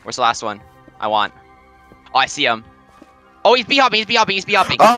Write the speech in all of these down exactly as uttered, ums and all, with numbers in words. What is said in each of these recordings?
Where's the last one? I want. Oh, I see him. Oh, he's B-hopping, he's B-hopping, he's B-hopping. Oh.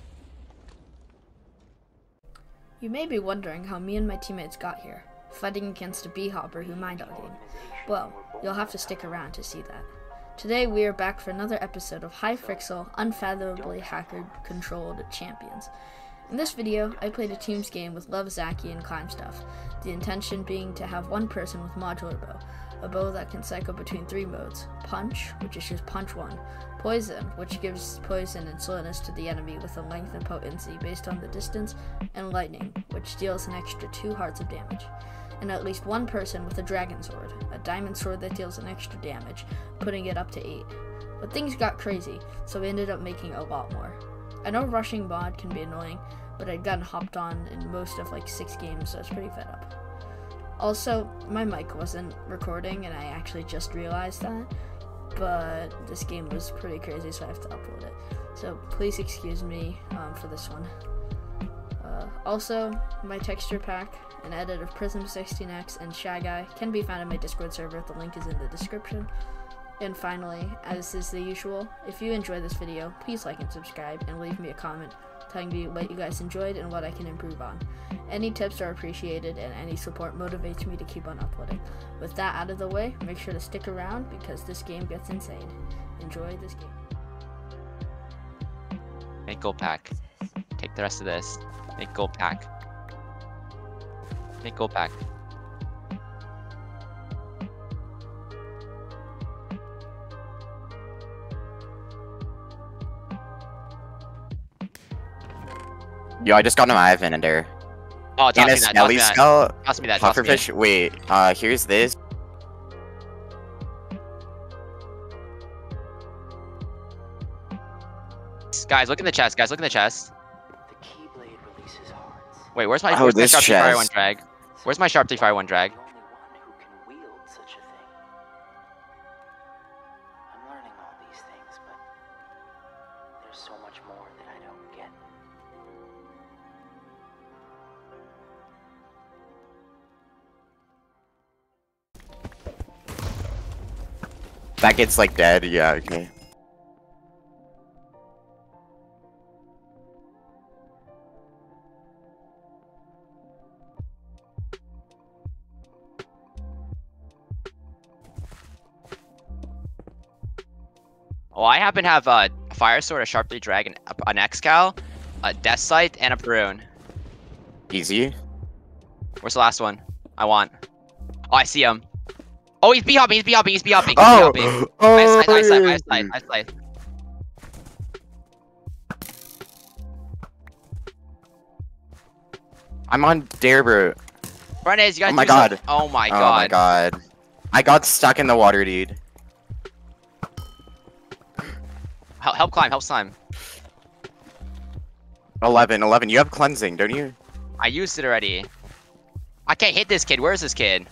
You may be wondering how me and my teammates got here, fighting against a bee-hopper who mind-hogging. Well, you'll have to stick around to see that. Today we are back for another episode of Hypixel Unfathomably Hacker-Controlled Champions. In this video, I played a teams game with Love Zaki and Climb Stuff, the intention being to have one person with modular bow, a bow that can cycle between three modes: Punch, which is just punch one, Poison, which gives poison and slowness to the enemy with a length and potency based on the distance, and Lightning, which deals an extra two hearts of damage. And at least one person with a Dragon Sword, a diamond sword that deals an extra damage, putting it up to eight. But things got crazy, so we ended up making a lot more. I know rushing mod can be annoying, but I'd gotten hopped on in most of like six games, so I was pretty fed up. Also, my mic wasn't recording, and I actually just realized that, but this game was pretty crazy, so I have to upload it. So please excuse me um, for this one. Uh, also, my texture pack, an edit of Prism sixteen X and Shy Guy can be found in my Discord server. The link is in the description. And finally, as is the usual, if you enjoyed this video, please like and subscribe and leave me a comment telling me what you guys enjoyed and what I can improve on. Any tips are appreciated, and any support motivates me to keep on uploading. With that out of the way, make sure to stick around because this game gets insane. Enjoy this game. Make gold pack. Take the rest of this. Make gold pack. Make gold pack. Yo, I just got an Ivan in there. Oh, toss And me a that, toss Smelly me that. Skull, Toss me that, toss me Pufferfish. Wait, uh, here's this. that. Guys, look in the chest. Guys, look in the chest. The Keyblade releases hearts. Wait, where's my, Oh, where's my this Sharp three five one chest. drag? Where's my Sharp three five one drag? The only one who can wield such a thing. I'm learning all these things, but there's so much more that I don't get. That gets like dead. Yeah, okay. Well, I happen to have a Fire Sword, a Sharp three Dragon, an X-Cal, a Death Sight, and a Perun. Easy. Where's the last one? I want. Oh, I see him. Oh, he's B-hopping, he's B-hopping, he's B-hopping, he's Oh! B-hopping. Oh! I sight, I sight, I sight, I sight. I'm on Darebro. Front is, you guys Oh my do some- god. Oh my Oh god. my god. I got stuck in the water, dude. Help, help climb, help climb. eleven, eleven. You have cleansing, don't you? I used it already. I can't hit this kid. Where is this kid?